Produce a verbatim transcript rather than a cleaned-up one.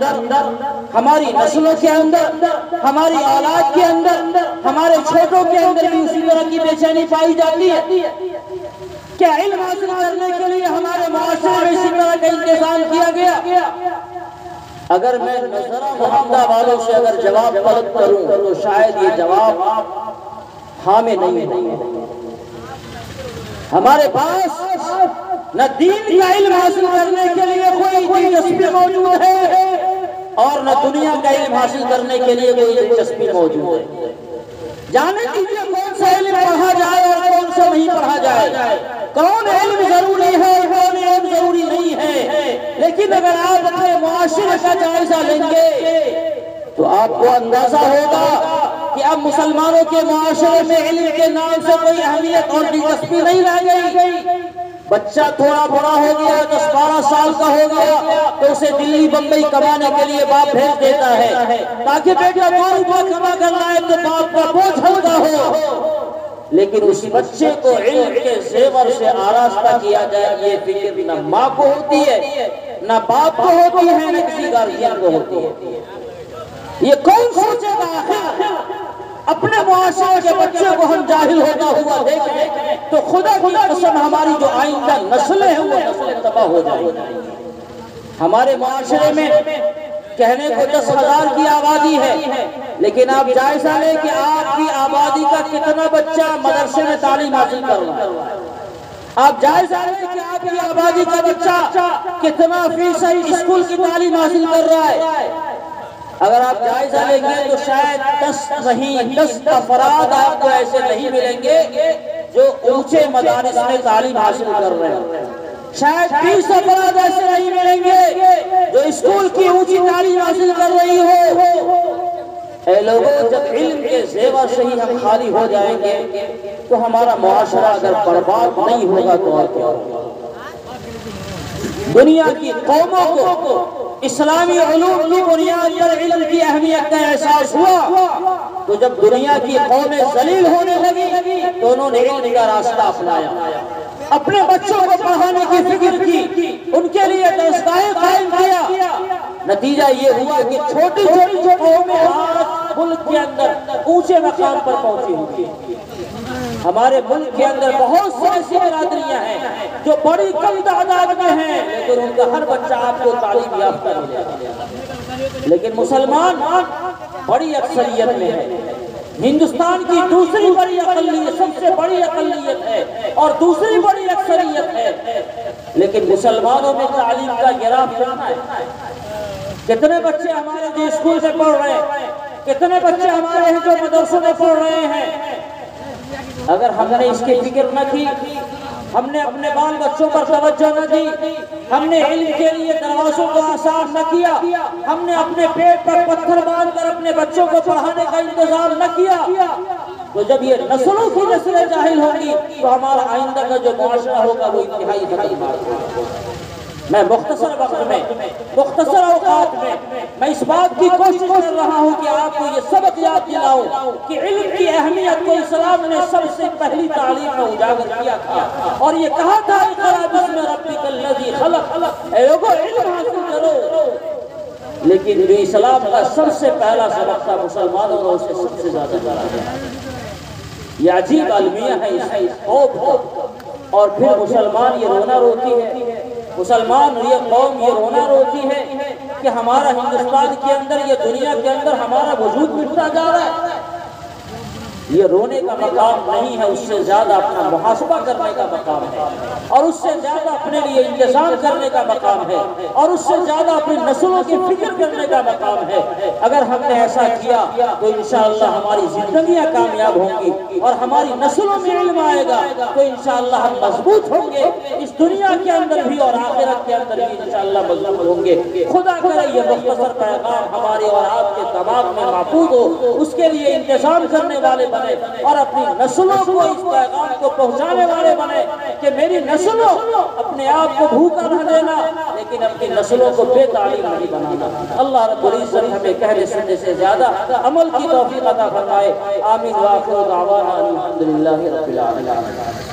اندر، ہماری نسلوں کے اندر، ہماری اولاد کے اندر، ہمارے چھوٹوں کے اندر بھی اسی طرح کی بے چینی پائی جاتی ہے؟ کیا علم حاصل کرنے کے لیے ہمارے معاشرے میں اسی طرح کا انتظام کیا گیا؟ اگر میں نظرہ محمدہ والوں سے اگر جواب طلب کروں تو شاید یہ جواب ہاں میں نہیں ہے۔ ہمارے پاس نہ دین کا علم حاصل کرنے کے لیے کوئی دلچسپی موجود ہے اور نہ دنیا کا علم حاصل کرنے کے لیے کوئی دلچسپی موجود ہے۔ جانے دیجیے کون سا علم پڑھا جائے اور کون سا نہیں پڑھا جائے، کون علم ضروری ہے اور کون علم ضروری نہیں ہے، لیکن اگر آپ اپنے معاشرے کا جائزہ لیں گے تو آپ کو اندازہ ہوگا کہ اب مسلمانوں کے معاشرے میں علم کے نام سے کوئی اہمیت اور دلچسپی نہیں رہ گئی۔ بچہ تھوڑا بڑا ہو گیا، دس بارہ سال کا ہو گیا تو اسے دلی بمبئی کمانے کے لیے باپ بھیج دیتا ہے تاکہ بیٹا دو روپے کما کرنا ہے تو باپ کا بوجھ ہلکا ہو، لیکن اس بچے کو علم کے زیور سے آراستہ کیا جائے یہ فکر نہ ماں کو ہوتی ہے، نہ باپ کو ہوتی ہے، نہ کسی گارجین کو ہوتی ہے۔ یہ کون سوچے گا اپنے معاشرے کے بچے کو ہم جاہل ہوتا ہوا دیکھیں تو خدا کی قسم ہماری جو آئندہ نسلیں ہیں وہ نسلیں تباہ ہو جائیں گی۔ ہمارے معاشرے میں کہنے کو دس ہزار کی آبادی ہے، لیکن آپ جائزہ لیں کہ آپ کی آبادی کا کتنا بچہ مدرسے میں تعلیم حاصل کر رہا ہے۔ آپ جائزہ لیں کہ آپ کی آبادی کا بچہ کتنا فیصد اسکول کی تعلیم حاصل کر رہا ہے۔ اگر آپ جائزہ لیں گے تو شاید دس نہیں دس افراد آپ کو ایسے نہیں ملیں گے جو اونچے مدارس میں تعلیم حاصل کر رہے ہیں، شاید بیس افراد ایسے نہیں ملیں گے جو اسکول کی اونچی تعلیم حاصل کر رہی ہو۔ اے لوگوں، جب علم کے زیور سے ہی ہم خالی ہو جائیں گے تو ہمارا معاشرہ اگر برباد نہیں ہوگا تو اور کیا ہوگا؟ دنیا کی قوموں کو اسلامی علوم کی بنیاد پر علم کی اہمیت کا احساس ہوا تو جب دنیا کی قومیں ذلیل ہونے لگی تو انہوں نے علم کا راستہ اپنایا، اپنے بچوں کو پڑھانے کی فکر کی، ان کے لیے درسگاہیں قائم کیا۔ نتیجہ یہ ہوا کہ چھوٹی چھوٹی قومیں آج ملک کے اندر اونچے مقام پر پہنچی ہوئی ہیں۔ ہمارے ملک کے اندر بہت سی ایسی برادریاں ہیں جو بڑی کم تعداد میں ہیں لیکن ان کا ہر بچہ آپ کو تعلیم یافتہ ملے گا، لیکن مسلمان بڑی اکثریت میں ہے۔ ہندوستان کی دوسری بڑی اقلیت، سب سے بڑی اقلیت ہے اور دوسری بڑی اکثریت ہے، لیکن مسلمانوں میں تعلیم کا گراف کتنا ہے؟ کتنے بچے ہمارے جو اسکول سے پڑھ رہے ہیں، کتنے بچے ہمارے ہیں جو مدرسوں میں پڑھ رہے ہیں؟ اگر ہم نے اس کی فکر نہ کی، ہم نے اپنے بال بچوں پر توجہ نہ دی، ہم نے علم کے لیے دروازوں کو آسان نہ کیا، ہم نے اپنے پیٹ پر پتھر باندھ کر اپنے بچوں کو پڑھانے کا انتظام نہ کیا تو جب یہ نسلوں کی نسلیں جاہل ہوگی تو ہمارا آئندہ کا جو معاشرہ ہوگا وہ انتہائی خطرناک ہوگا۔ میں مختصر وقت میں، مختصر اوقات میں میں اس بات کی کوشش کر رہا ہوں کہ آپ کو یہ سبق یاد دلاؤں کہ علم کی اہمیت کو اسلام نے سب سے پہلی تعلیم میں اجاگر کیا تھا اور یہ کہا تھا اقرأ باسم ربک الذی خلق، اے لوگو علم حاصل کرو، لیکن جو اسلام کا سب سے پہلا سبق تھا مسلمانوں نے اسے سب سے زیادہ ڈرا دیا۔ یہ عجیب المیہ ہے اس خوف کو، اور پھر مسلمان یہ رونا روتی ہے، مسلمان یہ قوم یہ رونا روتی ہے کہ ہمارا ہندوستان کے اندر، یہ دنیا کے اندر ہمارا وجود مٹتا جا رہا ہے۔ یہ رونے کا مقام نہیں ہے، اس سے زیادہ اپنا محاسبہ کرنے کا مقام ہے، اور اس سے زیادہ اپنے لیے انتظام کرنے کا مقام ہے، اور اس سے زیادہ اپنی نسلوں کی فکر کرنے کا مقام ہے۔ اگر ہم نے ایسا کیا تو انشاءاللہ ہماری زندگیاں کامیاب ہوں گی اور ہماری نسلوں میں علم آئے گا تو انشاءاللہ ہم مضبوط ہوں گے، اس دنیا کے اندر بھی اور آخرت کے اندر بھی انشاءاللہ مضبوط ہوں گے۔ خدا کرے یہ مختصر پیغام ہمارے اور آپ کے دماغ میں محفوظ ہو، اس کے لیے انتظام کرنے والے بنے اور اپنی نسلوں کو اس پیغام کو پہنچانے والے بنے کہ میری نسلوں اپنے آپ کو بھوکا نہ دینا لیکن اپنی نسلوں کو بے تعلیم نہیں بنانا۔ اللہ رب العزت ہمیں کہنے سننے سے زیادہ عمل کی توفیق عطا فرمائے۔ آمین وآخر دعوانا الحمدللہ رب العالمین۔